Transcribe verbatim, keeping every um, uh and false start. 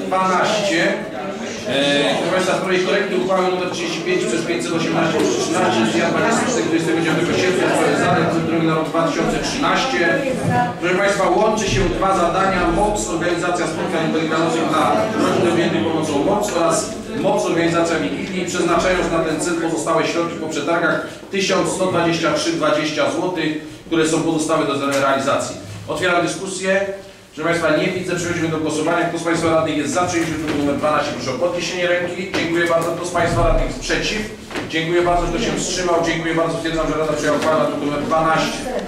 dwanaście. Eee, proszę Państwa, w sprawie korekty uchwały nr trzydzieści pięć przez pięćset osiemnaście trzynaście z dnia dwudziestego dziewiątego sierpnia w sprawie zadań drugi na rok dwa tysiące trzynaście. Proszę Państwa, łączy się dwa zadania: M O P S, organizacja spotkań integracyjnych dla rodzin objętych pomocą M O P S oraz M O P S, organizacja Wigilii, przeznaczając na ten cel pozostałe środki po przetargach tysiąc sto dwadzieścia trzy przecinek dwadzieścia złotych, które są pozostałe do realizacji. Otwieram dyskusję. Proszę Państwa, nie widzę, przechodzimy do głosowania. Kto z Państwa radnych jest za przyjęciem druku nr dwanaście, proszę o podniesienie ręki. Dziękuję bardzo. Kto z Państwa radnych jest przeciw? Dziękuję bardzo. Kto się wstrzymał? Dziękuję bardzo. Stwierdzam, że Rada przyjęła uchwałę na druk nr dwanaście.